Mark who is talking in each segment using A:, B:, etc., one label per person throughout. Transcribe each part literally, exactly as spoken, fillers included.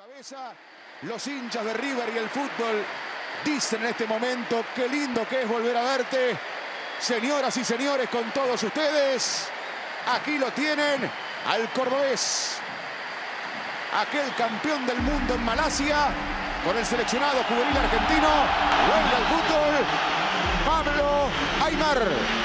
A: Cabeza, los hinchas de River y el fútbol dicen en este momento qué lindo que es volver a verte. Señoras y señores, con todos ustedes, aquí lo tienen, al cordobés, aquel campeón del mundo en Malasia, con el seleccionado juvenil argentino, vuelve al fútbol, Pablo Aimar.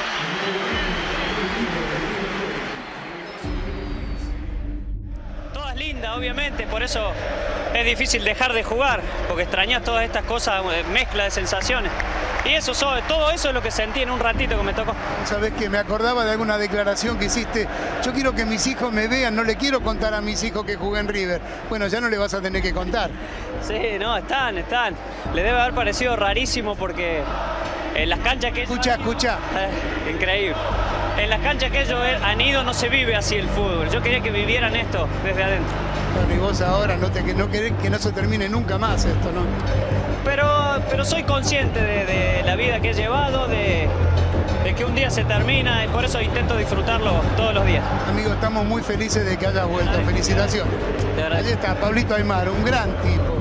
B: Todas lindas, obviamente, por eso es difícil dejar de jugar, porque extrañas todas estas cosas, mezcla de sensaciones. Y eso, todo eso es lo que sentí en un ratito que me tocó.
C: Sabés que me acordaba de alguna declaración que hiciste. Yo quiero que mis hijos me vean, no le quiero contar a mis hijos que jugué en River. Bueno, ya no le vas a tener que contar.
B: Sí, no, están, están. Le debe haber parecido rarísimo porque en las canchas que
C: Escucha,
B: ellos...
C: escucha.
B: Eh, increíble. En las canchas que ellos han ido no se vive así el fútbol. Yo quería que vivieran esto desde adentro.
C: Bueno, y vos ahora no, te, no querés que no se termine nunca más esto, ¿no?
B: Pero, pero soy consciente de, de la vida que he llevado, de, de que un día se termina y por eso intento disfrutarlo todos los días.
C: Amigo, estamos muy felices de que hayas vuelto. Felicitaciones.
B: Te agradezco.
C: Allí está Pablito Aimar, un gran tipo.